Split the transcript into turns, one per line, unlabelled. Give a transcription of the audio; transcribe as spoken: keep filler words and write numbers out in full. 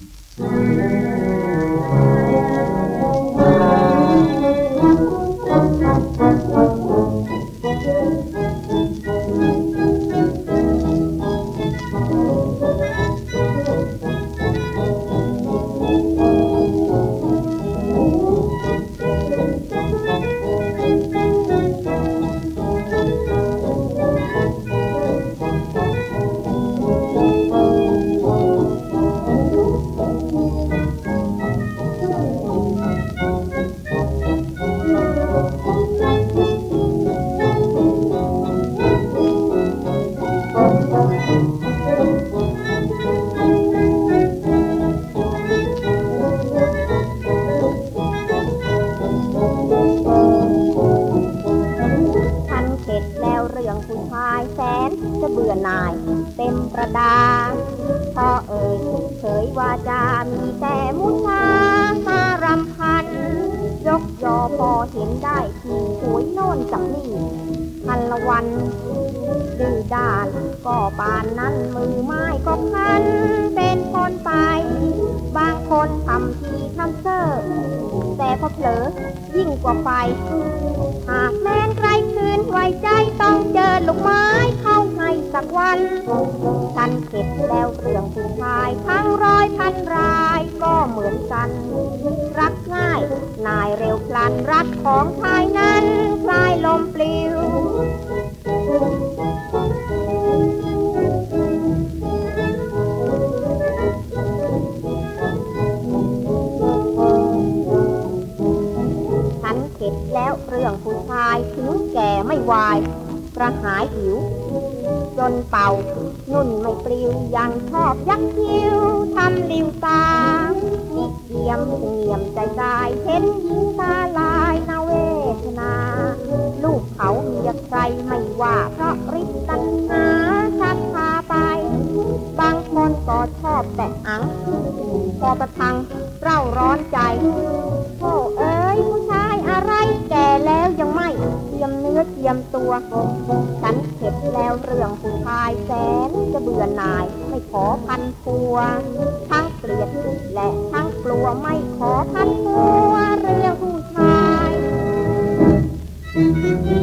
ผู้ชายแสนจะเบื่อหน่ายเต็มประดาพอเอ่ยเผยว่าจะมีแต่มุชามารำพันยกยอพอเห็นได้ที่หวยโน่นกับนี่พันละวันดื้อด้านก็ปานนั้นมือไม้ก็พันเป็นคนไปบางคนทำทีทำเซ่อแต่พอเผลอยิ่งกว่าไฟหากแม้นใครคืนไว้ใจต้องเจอลูกไม้เข้าให้สักวันฉันเข็ดแล้วเรื่องผู้ชายทั้งร้อยพันรายก็เหมือนกันรักง่ายนายเร็วพลันรักของชายนั้นคล้ายลมปลิวเข็ดแล้วเรื่องผู้ชายถึงแก่ไม่วายกระหายหิวจนเป่านุ่นไม่ปลิวยังชอบยักคิ้วทำลิวตานิเกียมเงียมใจใจเห็นหญิงตาลายนาเวทนาลูกเขาเมียใครไม่ว่าเพราะริษตัณหาชักพาไปบางคนก็ชอบแต่อังพอประทังเร่าร้อนใจโธ่เอ้ยผู้ชายอะไรแก่แล้วยังไม่เทียมเนื้อเทียมตัวฉันเข็ดแล้วเรื่องผู้ชายแสนจะเบื่อหน่ายไม่ขอพันพัวทั้งเกลียดและทั้งกลัวไม่ขอพันพัวเรื่องผู้ชาย